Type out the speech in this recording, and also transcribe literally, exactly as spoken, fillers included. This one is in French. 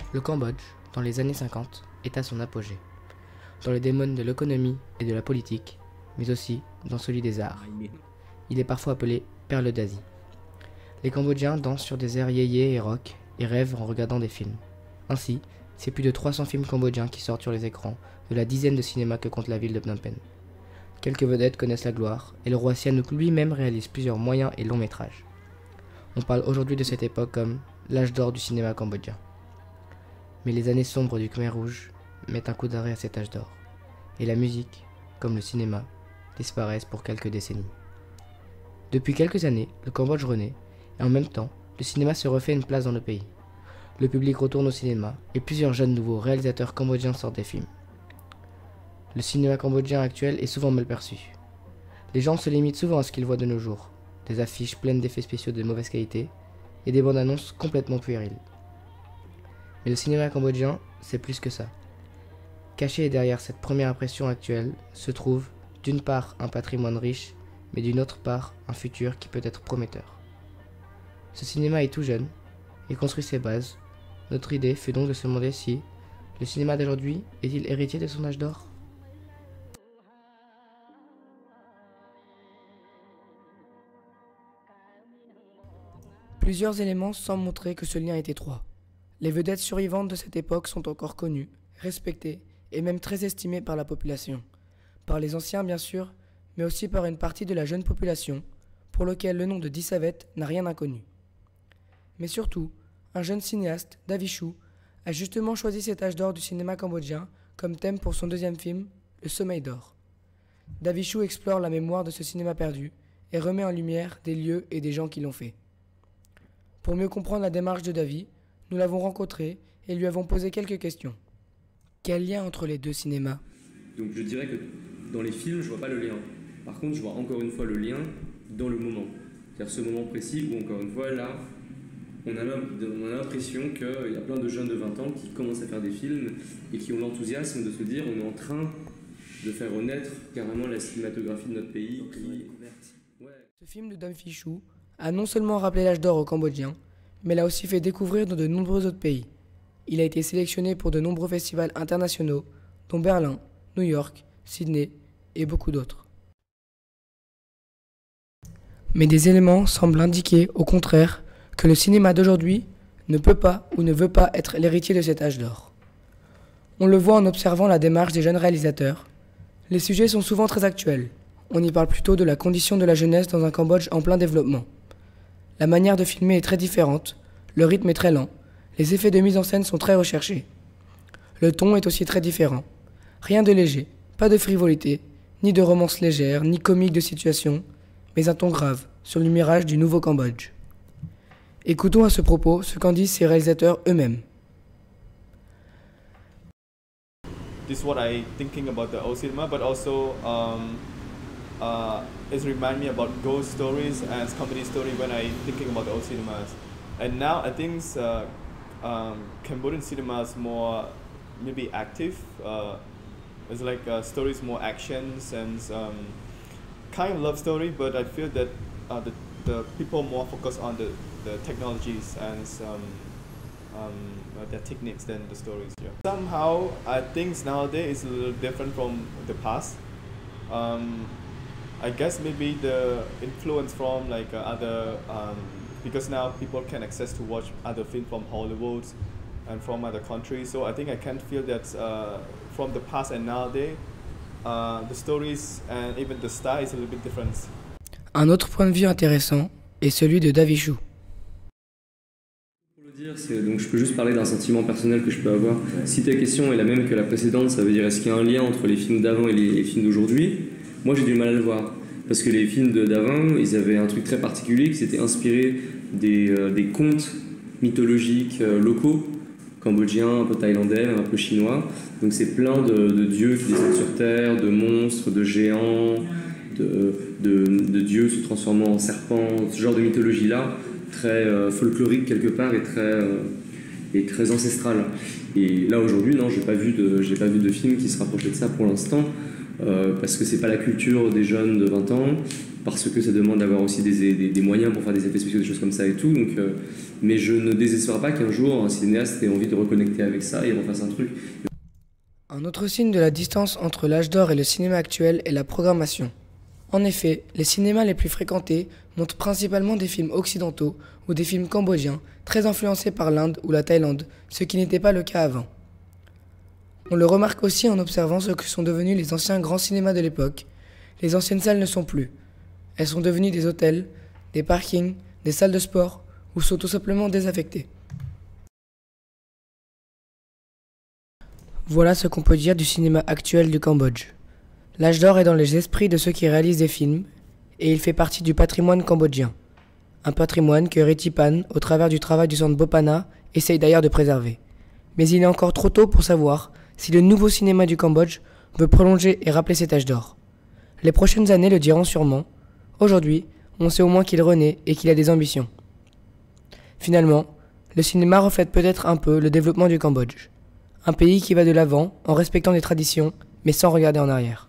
Le Cambodge, dans les années cinquante, est à son apogée, dans les domaines de l'économie et de la politique, mais aussi dans celui des arts. Il est parfois appelé perle d'Asie. Les Cambodgiens dansent sur des airs yéyé et rock et rêvent en regardant des films. Ainsi, c'est plus de trois cents films cambodgiens qui sortent sur les écrans de la dizaine de cinémas que compte la ville de Phnom Penh. Quelques vedettes connaissent la gloire et le roi Sihanouk lui-même réalise plusieurs moyens et longs métrages. On parle aujourd'hui de cette époque comme l'âge d'or du cinéma cambodgien. Mais les années sombres du Khmer Rouge mettent un coup d'arrêt à cet âge d'or, et la musique, comme le cinéma, disparaissent pour quelques décennies. Depuis quelques années, le Cambodge renaît, et en même temps, le cinéma se refait une place dans le pays. Le public retourne au cinéma, et plusieurs jeunes nouveaux réalisateurs cambodgiens sortent des films. Le cinéma cambodgien actuel est souvent mal perçu. Les gens se limitent souvent à ce qu'ils voient de nos jours, des affiches pleines d'effets spéciaux de mauvaise qualité, et des bandes annonces complètement puériles. Mais le cinéma cambodgien, c'est plus que ça. Caché derrière cette première impression actuelle se trouve, d'une part, un patrimoine riche, mais d'une autre part, un futur qui peut être prometteur. Ce cinéma est tout jeune, et construit ses bases. Notre idée fut donc de se demander si le cinéma d'aujourd'hui est-il héritier de son âge d'or ? Plusieurs éléments semblent montrer que ce lien est étroit. Les vedettes survivantes de cette époque sont encore connues, respectées et même très estimées par la population. Par les anciens bien sûr, mais aussi par une partie de la jeune population, pour lequel le nom de Dissavet n'a rien d'inconnu. Mais surtout, un jeune cinéaste, Davichou, a justement choisi cet âge d'or du cinéma cambodgien comme thème pour son deuxième film, Le Sommeil d'or. Davichou explore la mémoire de ce cinéma perdu et remet en lumière des lieux et des gens qui l'ont fait. Pour mieux comprendre la démarche de Davi, nous l'avons rencontré et lui avons posé quelques questions. Quel lien entre les deux cinémas ? Donc je dirais que dans les films, je vois pas le lien. Par contre, je vois encore une fois le lien dans le moment. C'est-à-dire ce moment précis où, encore une fois, là, on a, on a l'impression qu'il y a plein de jeunes de vingt ans qui commencent à faire des films et qui ont l'enthousiasme de se dire on est en train de faire renaître carrément la cinématographie de notre pays. Qui... Ouais. Ce film de Davichou a non seulement rappelé l'âge d'or aux Cambodgiens, mais l'a aussi fait découvrir dans de nombreux autres pays. Il a été sélectionné pour de nombreux festivals internationaux, dont Berlin, New York, Sydney et beaucoup d'autres. Mais des éléments semblent indiquer, au contraire, que le cinéma d'aujourd'hui ne peut pas ou ne veut pas être l'héritier de cet âge d'or. On le voit en observant la démarche des jeunes réalisateurs. Les sujets sont souvent très actuels. On y parle plutôt de la condition de la jeunesse dans un Cambodge en plein développement. La manière de filmer est très différente, le rythme est très lent, les effets de mise en scène sont très recherchés. Le ton est aussi très différent. Rien de léger, pas de frivolité, ni de romance légère, ni comique de situation, mais un ton grave sur le mirage du nouveau Cambodge. Écoutons à ce propos ce qu'en disent ces réalisateurs eux-mêmes. This is what I thinking about the old cinema, but also um, uh, it reminds me about ghost stories and comedy story when I thinking about the old cinemas. And now I think uh, um, Cambodian cinema is more maybe active. Uh, it's like uh, stories more actions and um, kind of love story, but I feel that uh, the, the people more focus on the, the technologies and um, um, their techniques than the stories. Yeah. Somehow I think nowadays is a little different from the past. Um, I guess maybe the influence from like uh, other, um, because now people can access to watch other films from Hollywood and from other countries. So I think I can feel that uh, from the past and nowadays, uh, the stories and even the style is a little bit different. Un autre point de vue intéressant est celui de Davichou. Pour le dire, c'est, donc je peux juste parler d'un sentiment personnel que je peux avoir. Si ta question est la même que la précédente, ça veut dire est-ce qu'il y a un lien entre les films d'avant et les, les films d'aujourd'hui ? Moi j'ai du mal à le voir. Parce que les films de, d'avant, ils avaient un truc très particulier qui s'était inspiré des, euh, des contes mythologiques euh, locaux, cambodgiens, un peu thaïlandais, un peu chinois. Donc c'est plein de, de dieux qui descendent sur terre, de monstres, de géants, de, de, de dieux se transformant en serpents, ce genre de mythologie-là, très euh, folklorique quelque part et très, euh, et très ancestrale. Et là aujourd'hui, non, j'ai pas vu de, j'ai pas vu de film qui se rapprochait de ça pour l'instant. euh, parce que c'est pas la culture des jeunes de vingt ans, parce que ça demande d'avoir aussi des, des, des moyens pour faire des effets spéciaux, des choses comme ça et tout. Donc, euh, mais je ne désespère pas qu'un jour un cinéaste ait envie de reconnecter avec ça et refasse un truc. Un autre signe de la distance entre l'âge d'or et le cinéma actuel est la programmation. En effet, les cinémas les plus fréquentés montrent principalement des films occidentaux ou des films cambodgiens, très influencés par l'Inde ou la Thaïlande, ce qui n'était pas le cas avant. On le remarque aussi en observant ce que sont devenus les anciens grands cinémas de l'époque. Les anciennes salles ne sont plus. Elles sont devenues des hôtels, des parkings, des salles de sport ou sont tout simplement désaffectées. Voilà ce qu'on peut dire du cinéma actuel du Cambodge. L'âge d'or est dans les esprits de ceux qui réalisent des films et il fait partie du patrimoine cambodgien. Un patrimoine que Retipan, au travers du travail du centre Bopana, essaye d'ailleurs de préserver. Mais il est encore trop tôt pour savoir si le nouveau cinéma du Cambodge veut prolonger et rappeler cet âge d'or. Les prochaines années le diront sûrement. Aujourd'hui, on sait au moins qu'il renaît et qu'il a des ambitions. Finalement, le cinéma reflète peut-être un peu le développement du Cambodge. Un pays qui va de l'avant en respectant des traditions, mais sans regarder en arrière.